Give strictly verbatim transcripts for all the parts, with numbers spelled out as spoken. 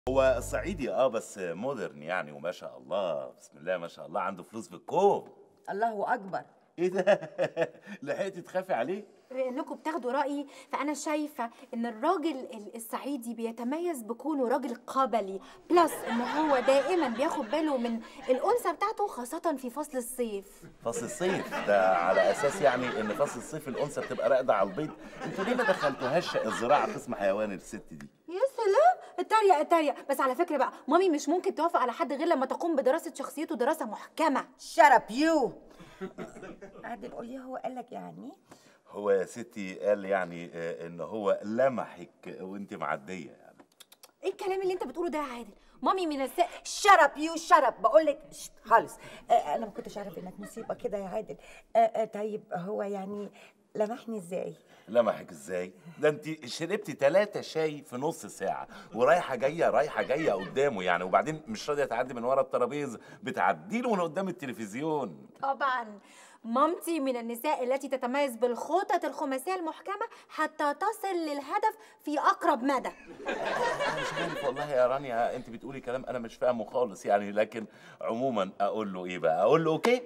هو صعيدي اه بس مودرن يعني، وما شاء الله بسم الله ما شاء الله عنده فلوس بالكوم. الله اكبر. ايه ده؟ لحقتي تخافي عليه؟ بما انكم بتاخدوا رايي فانا شايفه ان الراجل الصعيدي بيتميز بكونه راجل قبلي، بلس ان هو دائما بياخد باله من الانثى بتاعته خاصه في فصل الصيف. فصل الصيف ده على اساس يعني ان فصل الصيف الانثى بتبقى راقده على البيض. انتوا ليه ما دخلتوهاش الزراعه قسم حيوان الست دي؟ يا سلام، اتريق اتريق. بس على فكره بقى مامي مش ممكن توافق على حد غير لما تقوم بدراسه شخصيته دراسه محكمه. شرب يو. عادل قولي هو قال لك يعني؟ هو يا ستي قال يعني آه، ان هو لمحك وانت معديه يعني. ايه الكلام اللي انت بتقوله ده يا عادل؟ مامي من الس شرب يو شرب بقول لك خالص. آه انا ما كنتش اعرف انك مصيبه كده يا عادل. آه آه طيب هو يعني لمحني ازاي؟ لمحك ازاي؟ ده انت شربتي ثلاثة شاي في نص ساعة ورايحة جاية رايحة جاية قدامه يعني، وبعدين مش راضية تعدي من ورا الترابيزة، بتعدي له من قدام التلفزيون. طبعا مامتي من النساء التي تتميز بالخطط الخماسية المحكمة حتى تصل للهدف في أقرب مدى. أنا مش عارف والله يا رانيا، أنت بتقولي كلام أنا مش فاهمه خالص يعني، لكن عموما أقول له إيه بقى؟ أقول له أوكي؟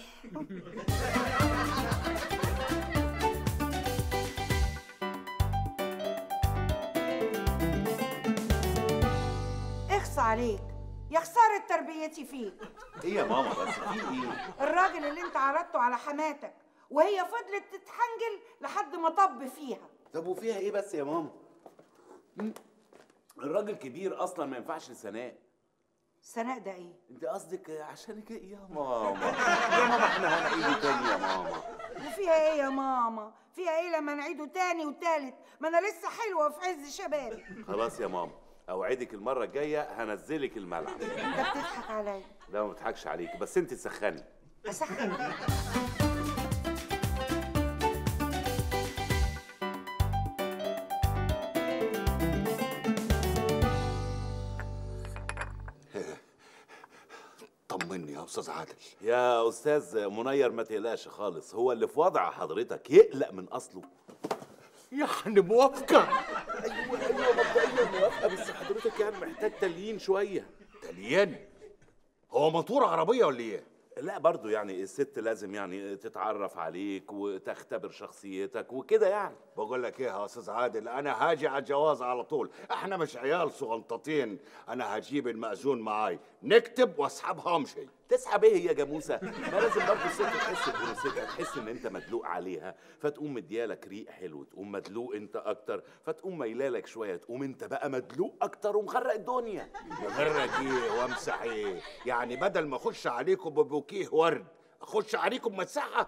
اخص عليك، يا خسارة تربيتي فيك. إيه يا ماما بس في إيه؟ الراجل اللي انت عرضته على حماتك وهي فضلت تتحنجل لحد ما طب فيها. طب وفيها إيه بس يا ماما؟ الراجل كبير أصلا ما ينفعش لسناء. سناء ده ايه؟ أنت قصدك عشان كده يا ماما. يا ماما إحنا هنعيده تاني يا ماما. وفيها ايه يا ماما؟ فيها ايه لما نعيده تاني وتالت؟ ما انا لسه حلوة في عز شبابي. خلاص يا ماما، اوعدك المره الجايه هنزلك الملعب. انت بتضحك عليا. لا ما بضحكش عليك، بس انت تسخني. اسخن بيك. طمني يا استاذ عادل. يا استاذ منير ما تقلقش خالص، هو اللي في وضع حضرتك يقلق من اصله. يعني موافقه؟ ايوه ايوه مبدئيا موافقه، بس حضرتك يعني محتاج تليين شويه. تليان؟ هو موتور عربيه ولا ايه؟ لا برضو يعني الست لازم يعني تتعرف عليك وتختبر شخصيتك وكده يعني. بقول لك ايه يا استاذ عادل، انا هاجي على الجواز على طول، احنا مش عيال صغنطتين، انا هجيب المأذون معاي نكتب واسحبها وامشي. تسحب ايه يا جاموسه؟ ما لازم برضه الست تحس بانوثتها، تحس ان انت مدلوق عليها، فتقوم مديالك ريق حلو، تقوم مدلوق انت اكتر، فتقوم ميلالك شويه، تقوم انت بقى مدلوق اكتر ومغرق الدنيا. مغرق ايه وامسح ايه؟ يعني بدل ما اخش عليكم ببوكيه ورد اخش عليكم مساحه؟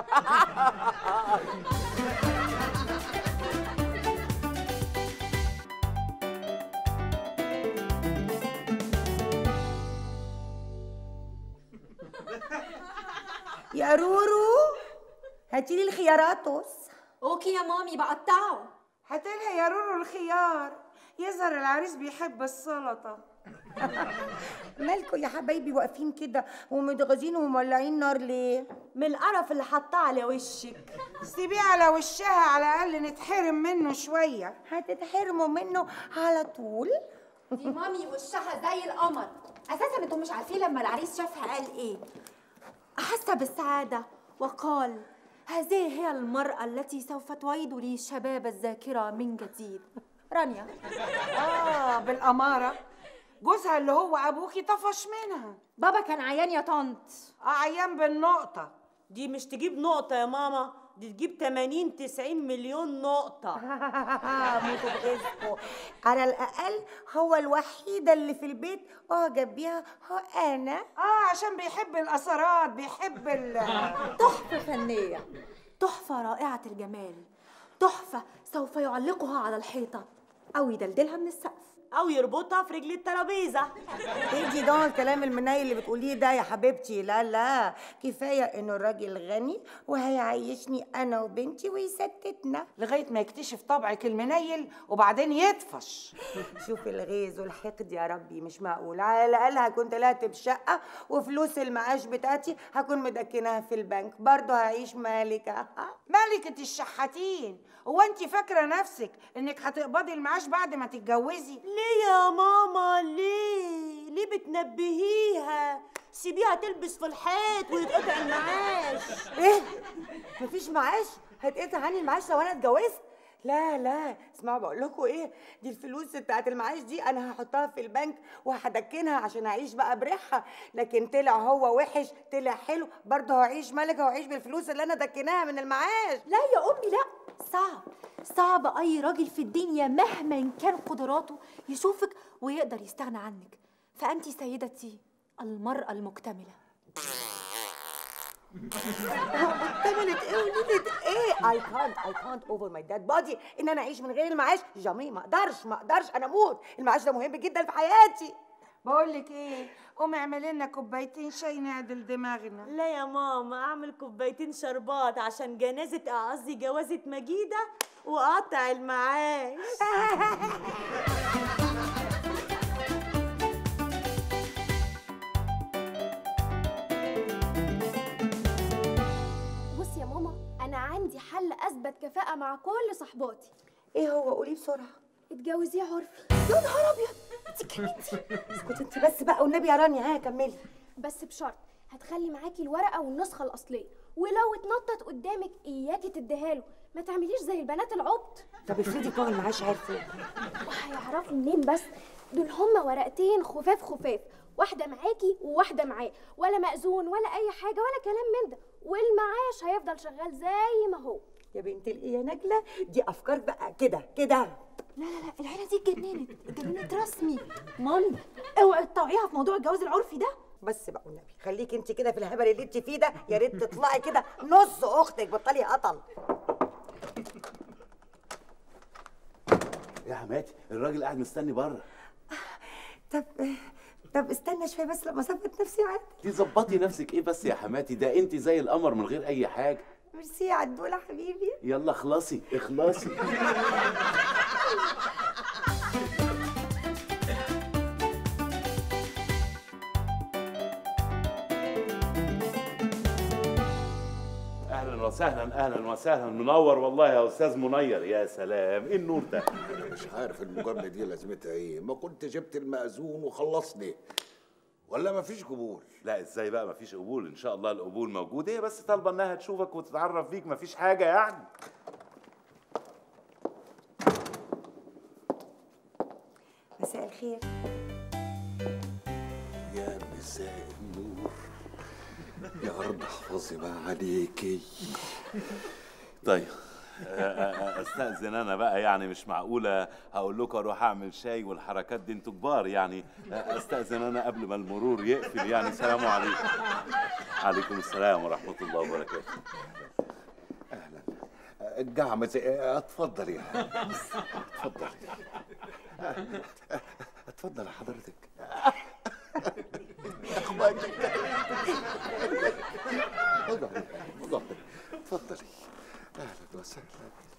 يا رورو هاتي لي الخياراتوس. اوكي يا مامي بقطعه. هاتلها يا رورو الخيار، يظهر العريس بيحب السلطة. مالكوا يا حبايبي واقفين كده ومتغاظين ومولعين نار ليه؟ من القرف اللي حطاه على وشك. سيبيه على وشها على الأقل نتحرم منه شوية. هتتحرموا منه على طول؟ دي مامي وشها زي القمر. اساسا انتوا مش عارفين لما العريس شافها قال ايه؟ احس بالسعاده وقال هذه هي المراه التي سوف تعيد لي شباب الذاكره من جديد. رانيا. آه بالأمارة جوزها اللي هو أبوكي طفش منها. بابا كان عيان يا طنط. آه عيان بالنقطة. دي مش تجيب نقطة يا ماما، دي تجيب تمانين تسعين مليون نقطة. موتوا بغيظكوا. على الأقل هو الوحيدة اللي في البيت أعجب بيها هو أنا. آه عشان بيحب الأثرات، بيحب ال تحفة فنية، تحفة رائعة الجمال، تحفة سوف يعلقها على الحيطة أو يدلدلها من السقف أو يربطها في رجل الترابيزة. انتي ده الكلام المناي اللي بتقوليه ده يا حبيبتي؟ لا لا، كفاية إنه الراجل غني وهيعيشني أنا وبنتي ويستتنا لغاية ما يكتشف طبعك المنيل وبعدين يطفش. شوف الغيظ والحقد يا ربي، مش معقول. على الأقل هكون طلعت بشقة وفلوس المعاش بتاعتي هكون مدكناها في البنك، برضه هعيش مالكة. ملكة الشحاتين. هو انت فاكرة نفسك انك هتقبضي المعاش بعد ما تتجوزي؟ ليه يا ماما ليه ليه بتنبهيها؟ سيبيها تلبس في الحيط ويتقطع المعاش. ايه؟ مفيش معاش؟ هيتقطع عني المعاش لو انا اتجوزت؟ لا لا، اسمعوا بقول لكم ايه، دي الفلوس بتاعت المعاش دي انا هحطها في البنك وهدكنها عشان اعيش بقى بريحها، لكن طلع هو وحش طلع حلو برضه هعيش ملكه وهعيش بالفلوس اللي انا دكناها من المعاش. لا يا امي لا، صعب صعب اي راجل في الدنيا مهما كان قدراته يشوفك ويقدر يستغنى عنك، فانت سيدتي المرأة المكتملة. اكتملت ايه وليلة ايه؟ I can't I can't over my dead body ان انا اعيش من غير المعاش. جامي ما اقدرش ما اقدرش انا اموت. المعاش ده مهم جدا في حياتي. بقول لك ايه، قومي اعملي لنا كوبايتين شاي نعدل دماغنا. لا يا ماما، اعمل كوبايتين شربات عشان جنازة قصدي جوازة مجيدة وقطع المعاش. بصي يا ماما، انا عندي حل اثبت كفاءة مع كل صحباتي. ايه هو؟ قولي بسرعه. اتجوزيه عرفي. يا نهار ابيض، انت كملتي. اسكتي انت بس بقى والنبي يا رانيا. ها كملي. بس بشرط هتخلي معاكي الورقة والنسخة الأصلية، ولو اتنطط قدامك إياكي تديها له، ما تعمليش زي البنات العبط. طب افرضي بتوع المعاش عرفوا. وهيعرفوا منين بس؟ دول هما ورقتين خفاف خفاف، واحدة معاكي وواحدة معاه، ولا مأذون ولا أي حاجة ولا كلام من ده، والمعاش هيفضل شغال زي ما هو. يا بنت الايه يا نجلة، دي أفكار بقى كده كده. لا لا لا، العيلة دي اتجننت اتجننت رسمي. مامي اوعي تطوعيها في موضوع الجواز العرفي ده. بس بقى والنبي خليكي انت كده في الهبل اللي انت فيه ده، يا ريت تطلعي كده نص اختك، بطلي قطل. يا حماتي الراجل قاعد مستني بره. طب طب استنى شويه بس لما اظبط نفسي معاك. تظبطي نفسك ايه بس يا حماتي؟ ده انت زي القمر من غير اي حاجه. ميرسي يا عدوله حبيبي. يلا اخلصي اخلصي. اهلا وسهلا اهلا وسهلا، منور والله يا استاذ منير. يا سلام ايه النور ده؟ انا مش عارف المجامله دي لازمتها ايه، ما كنت جبت المأذون وخلصني، ولا ما فيش قبول؟ لا ازاي بقى مفيش قبول؟ ان شاء الله القبول موجود، هي بس طالبه انها تشوفك وتتعرف بيك، مفيش حاجه يعني. مساء الخير. يا مساء النور، يا رب احفظي ما عليكي. طيب استاذن انا بقى، يعني مش معقوله هقول لكم اروح اعمل شاي والحركات دي، انتوا كبار يعني. استاذن انا قبل ما المرور يقفل يعني. سلام عليكم. عليكم السلام ورحمه الله وبركاته. اهلا. الجعمة اتفضل يا اتفضل اتفضل حضرتك. اتفضلي. اهلا وسهلا.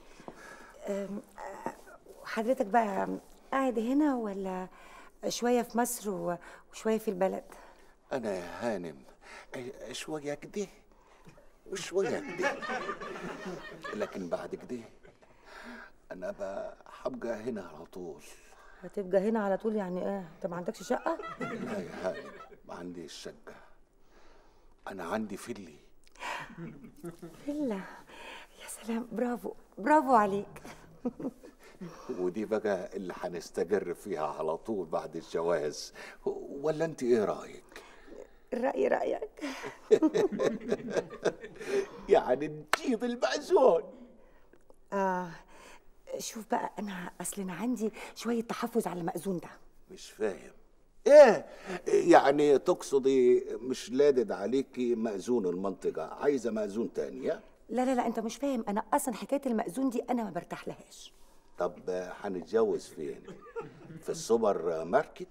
حضرتك بقى قاعد هنا ولا شويه في مصر وشويه في البلد؟ انا يا هانم شويه كده وشويه كده، لكن بعد كده انا بقى هبقى هنا على طول. هتبقى هنا على طول يعني ايه؟ انت ما عندكش شقه؟ لا يا هانم ما عنديش شقه، انا عندي فيلي. فيلا؟ يا سلام، برافو برافو عليك. ودي بقى اللي هنستقر فيها على طول بعد الجواز، ولا انت ايه رايك؟ الرأي رأيك. يعني نجيب المأذون. اه شوف بقى، انا اصل انا عندي شويه تحفظ على المأذون ده. مش فاهم ايه يعني؟ تقصدي مش لادد عليكي مأذون المنطقه، عايزه مأذون تاني؟ لا لا لا، انت مش فاهم، انا اصلا حكايه المأذون دي انا ما برتاح لهاش. طب هنتجوز فين؟ في السوبر ماركت؟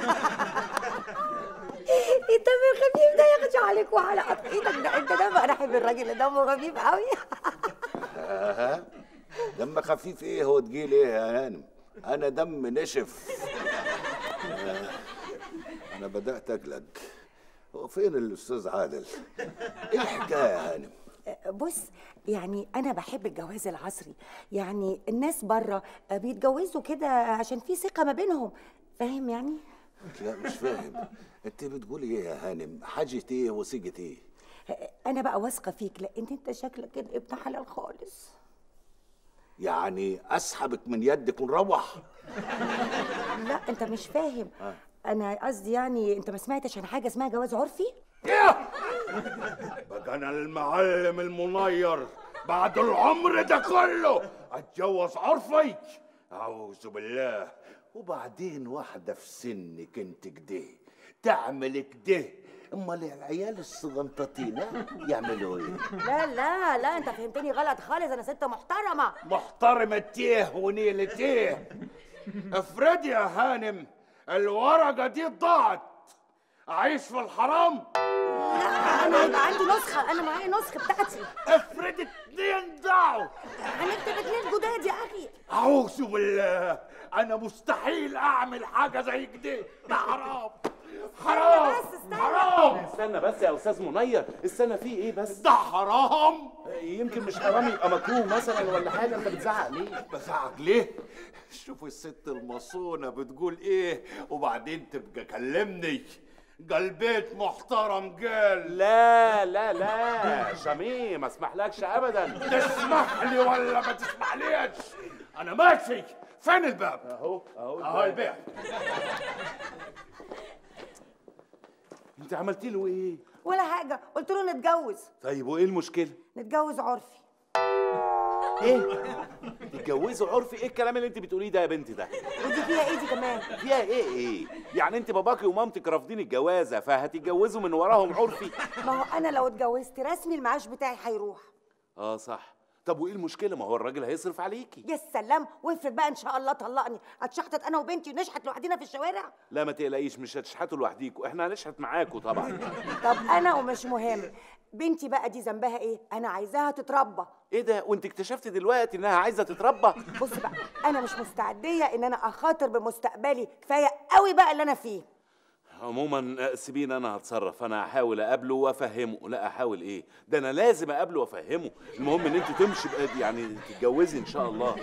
الدم الخفيف ده يخشى عليك وعلى قطع ايدك ده، انت دم. انا احب الراجل اللي دمه خفيف قوي. آه. دم خفيف ايه؟ هو تقيل ايه يا هانم؟ انا دم نشف. آه. انا بدأت اقلق. هو فين الاستاذ عادل؟ ايه الحكايه يا هانم؟ بص، يعني انا بحب الجواز العصري. يعني الناس بره بيتجوزوا كده عشان في ثقه ما بينهم، فاهم يعني؟ لا مش فاهم، انت بتقولي ايه يا هانم؟ حاجه ايه وصيغه ايه؟ انا بقى واثقه فيك لان انت شكلك كده ابن حلال خالص. يعني اسحبك من يدك ونروح؟ لا انت مش فاهم. انا قصدي يعني انت ما سمعتش عن حاجه اسمها جواز عرفي؟ بقى انا المعلم المنير بعد العمر ده كله اتجوز عرفي؟ اعوذ بالله. وبعدين واحده في سنك انت كده تعمل كده، امال العيال الصغنطتين يعملوا ايه؟ لا لا لا انت فهمتني غلط خالص، انا ست محترمه. محترمة تيه ونيلة تيه. افرضي يا هانم الورقة دي ضاعت، أعيش في الحرام؟ لا انا هيبقى عندي نسخه، انا معايا نسخه بتاعتي. افرض اتنين ضاعوا، هنكتب اتنين جداد يا اخي. أعوذ بالله، أنا مستحيل أعمل حاجة زي كده، ده حرام حرام بس استنى. حرام. استنى بس يا استاذ منير، استنى فيه ايه بس؟ ده حرام. يمكن مش حرام يبقى مكروه مثلا ولا حاجه، انت بتزعق ليه؟ بزعق ليه؟ شوف الست المصونة بتقول ايه وبعدين تبقى كلمني. قال بيت محترم قال. لا لا لا شميم، ما اسمحلكش ابدا. تسمح لي ولا ما تسمحليش؟ انا ماشي. فين الباب؟ اهو اهو اهو الباب. انت عملتي له ايه؟ ولا حاجه، قلت له نتجوز. طيب وايه المشكله؟ نتجوز عرفي. ايه؟ تتجوزوا عرفي؟ ايه الكلام اللي انت بتقوليه ده يا بنتي ده؟ ودي فيها ايه دي كمان؟ فيها ايه ايه؟ يعني انت باباكي ومامتك رافضين الجوازه فهتتجوزوا من وراهم عرفي؟ ما هو انا لو اتجوزت رسمي المعاش بتاعي هيروح. اه صح. طب وايه المشكله؟ ما هو الراجل هيصرف عليكي. يا سلام، وافرض بقى ان شاء الله طلقني، هتشحتت انا وبنتي ونشحت لوحدينا في الشوارع؟ لا ما تقلقيش، مش هتشحتوا لوحديكوا، احنا هنشحت معاكوا طبعا. طب انا ومش مهم، بنتي بقى دي ذنبها ايه؟ انا عايزاها تتربى. ايه ده؟ وانت اكتشفتي دلوقتي انها عايزه تتربى؟ بص بقى، انا مش مستعديه ان انا اخاطر بمستقبلي، كفايه قوي بقى اللي انا فيه. عموما سيبيني انا هتصرف، انا هحاول اقابله وافهمه. لا احاول ايه؟ ده انا لازم اقابله وافهمه. المهم ان انت تمشي بقى، يعني تتجوزي ان شاء الله.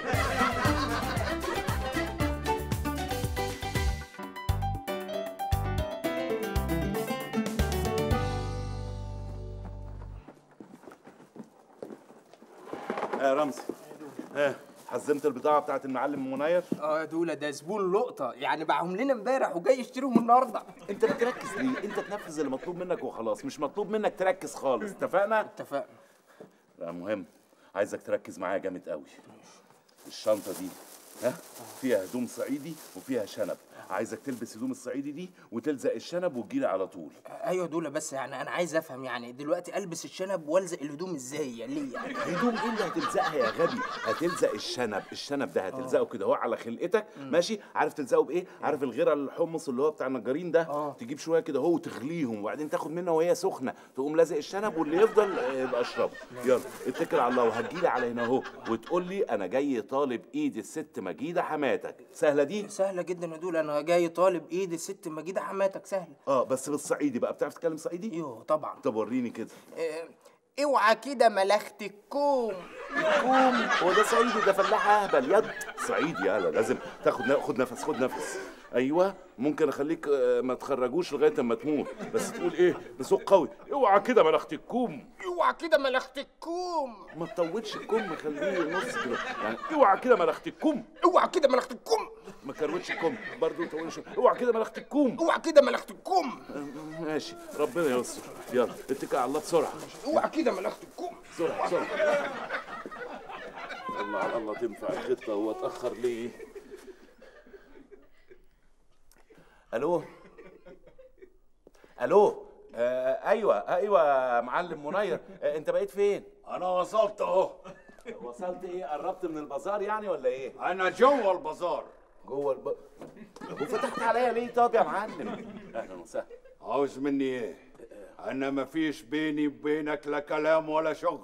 يا رمزي، ها حزمت البضاعة بتاعت المعلم منير؟ اه يا دولا، ده زبون لقطة، يعني باعهم لنا امبارح وجاي يشتريهم النهارده. انت بتركز ليه؟ انت تنفذ اللي مطلوب منك وخلاص، مش مطلوب منك تركز خالص، اتفقنا؟ اتفقنا. لا مهم، عايزك تركز معايا جامد قوي. الشنطة دي ها فيها هدوم صعيدي وفيها شنب، عايزك تلبس هدوم الصعيدي دي وتلزق الشنب وتجيلي على طول. ايوه دولا، بس يعني انا عايز افهم، يعني دلوقتي البس الشنب والزق الهدوم ازاي؟ يعني ليه يعني؟ هدوم ايه اللي هتلزقها يا غبي؟ هتلزق الشنب، الشنب ده هتلزقه كده اهو على خلقتك، ماشي؟ عارف تلزقه بايه؟ عارف الغيره الحمص اللي هو بتاع النجارين ده؟ أوه. تجيب شويه كده اهو وتغليهم وبعدين تاخد منها وهي سخنه، تقوم لازق الشنب واللي يفضل يبقى اشربه. يلا اتكل على الله وهتجيلي على هنا اهو وتقول لي انا جاي طالب ايد الست مجيده حماتك. سهله دي؟ سهله جدا يا دولا، انا جاي طالب ايد الست مجيده حماتك. سهله. اه بس بالصعيدي بقى، بتعرف تتكلم صعيدي؟ ايوه طبعا. طب وريني كده. اه اوعى كده ملخت الكوم. كوم؟ هو ده صعيدي؟ ده فلاح اهبل يد. صعيدي يالا لازم تاخد خد نفس خد نفس. ايوه ممكن اخليك ما تخرجوش لغايه اما تموت، بس تقول ايه بصوت قوي؟ اوعى كده ملخت الكوم. اوعى كده ملخت الكوم. ما تطولش الكم، خليه نص كده يعني. اوعى كده ملخت الكم. اوعى كده ملخت الكوم. ما كروتش الكم برضه، تقولش اوعى كده ملخت الكم. اوعى كده ملخت الكوم. ماشي ربنا يستر. يلا اتكل على الله بسرعه. اوعى كده ملخت الكوم. بسرعه بسرعه. الله على الله تنفع الخطه، هو اتاخر ليه؟ الو الو آه ايوه ايوه يا معلم منير، آه انت بقيت فين؟ انا وصلت اهو. وصلت ايه؟ قربت من البازار يعني ولا ايه؟ انا جوه البازار. جوه الب... وفتحت عليا ليه طب يا معلم؟ اهلا وسهلا. عاوز مني ايه؟ انا مفيش بيني وبينك لا كلام ولا شغل.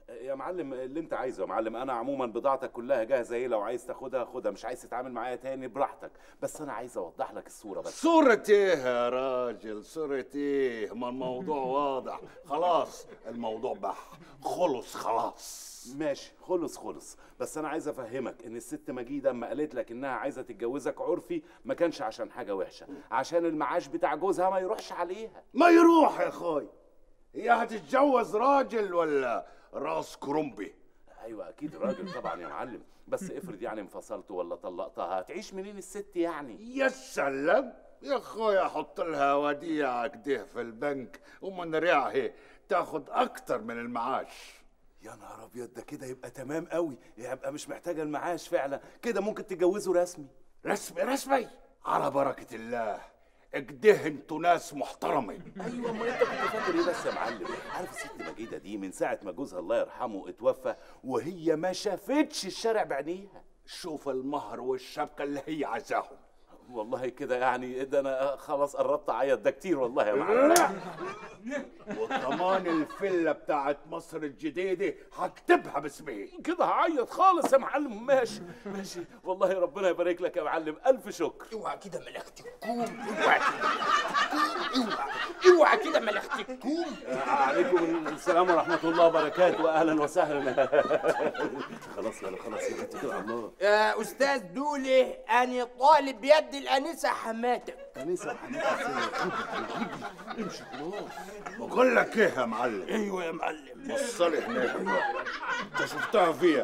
يا معلم اللي انت عايزه يا معلم، انا عموما بضاعتك كلها جاهزه اهي، لو عايز تاخدها خدها، مش عايز تتعامل معايا تاني براحتك، بس انا عايز اوضح لك الصوره بس. صورة ايه يا راجل؟ صورة ايه؟ ما الموضوع واضح خلاص، الموضوع بح خلص خلاص. ماشي خلص خلص، بس انا عايز افهمك ان الست مجيده اما قالت لك انها عايزه تتجوزك عرفي ما كانش عشان حاجه وحشه، عشان المعاش بتاع جوزها ما يروحش عليها. ما يروح يا اخوي، هي هتتجوز راجل ولا راس كرومبي؟ ايوه اكيد راجل طبعا يا معلم، بس افرض يعني انفصلت ولا طلقتها، هتعيش منين الست يعني؟ يا سلام يا اخويا، حط لها وديعة كده في البنك ومن ريعها تاخد اكتر من المعاش. يا نهار ابيض، ده كده يبقى تمام قوي، يبقى مش محتاجه المعاش فعلا، كده ممكن تتجوزوا رسمي. رسمي رسمي على بركة الله، اكده انتوا ناس محترمة. ايوه، ما انت كنت فاكر ايه بس يا معلم؟ عارف الست مجيده دي من ساعه ما جوزها الله يرحمه اتوفى وهي ما شافتش الشارع بعينيها. شوف المهر والشبكة اللي هي عايزاهم. والله كده يعني ده انا خلاص قربت اعيط، ده كتير والله يا معلم. وكمان الفيلا بتاعت مصر الجديدة هكتبها باسمي. كده هعيط خالص يا معلم. ماشي ماشي، والله ربنا يبارك لك يا معلم، الف شكر. اوعى كده ملكت الكوم، اوعى كده اوعى اوعى كده ملكت الكوم. عليكم السلام ورحمه الله وبركاته، اهلا وسهلا. خلاص يلا خلاص يا بنتي كده الله. يا استاذ دولي، انا طالب بيد الانسه حماتك. انسه حماتك امشي خلاص. بقول لك ايه يا معلم؟ ايوه يا معلم. وصلي هناك، انت شفتها فيها؟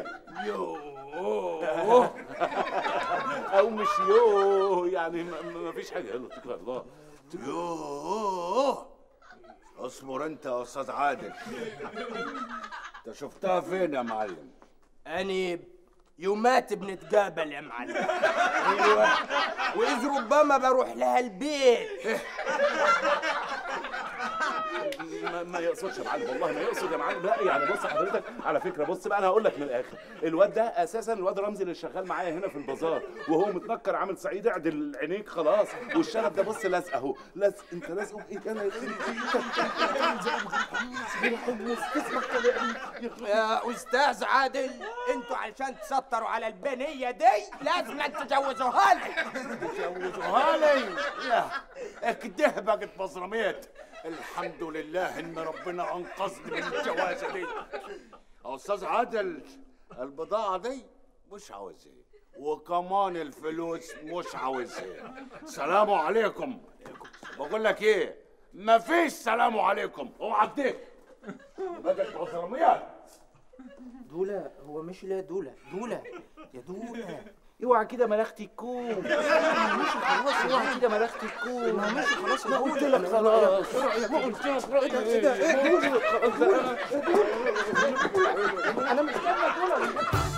يوه او مش يوه يعني ما فيش حاجه. يلا اتكل على الله. يوه اصبر انت يا استاذ عادل، انت شفتها فين يا معلم؟ أنا يومات بنتقابل يا معلم. ايوه، واذ ربما بروح لها البيت. ما, ما يقصدش يا معلم، والله ما يقصد يا معلم. لا يعني بص حضرتك، على فكره بص بقى انا هقول لك من الاخر، الواد ده اساسا الواد رمزي اللي شغال معايا هنا في البازار، وهو متنكر عامل صعيد، اعدل عينيك خلاص، والشنب ده بص لازق اهو. لازق انت لازقه بايه؟ انا يا استاذ عادل، انتوا علشان تسطروا على البنيه دي لازم تجوزوها لي. تجوزوها لي؟ لا اكده بقت بصرميت. الحمد لله ان ربنا انقذني من الجوازه دي. استاذ عادل، البضاعه دي مش عاوزها، وكمان الفلوس مش عاوزها. سلام عليكم. بقول لك ايه، مفيش سلام عليكم، اوعى تديك بقت بصرميات. دولا، هو مش لا دولا دولا يا دولا، اوعى كده ملختي الكوم. ماشي خلاص، اوعى كده ملختي الكوم. ما ماشي خلاص، ما قلت لك خلاص. ما قلت لك كده. انا مش